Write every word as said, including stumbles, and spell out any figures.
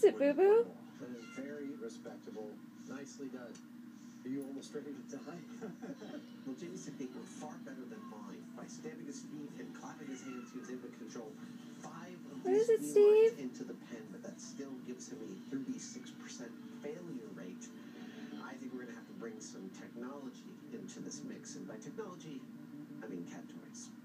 it, Boo Boo? That is very respectable. Nicely done. Are you almost ready to die? Well, Jimmy's technique were far better than mine. By stamping his feet and clapping his hands, he was able to control five of What is these it, felines Steve? into the pen, but that still gives him a thirty-six percent failure rate. I think we're going to have to bring some technology into this mix, and by technology, I mean cat toys.